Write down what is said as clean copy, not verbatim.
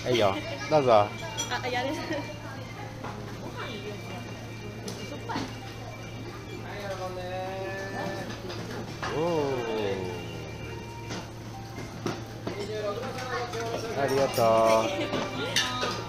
いいよ、どうぞ。 あ、やる。 おお、ありがとう。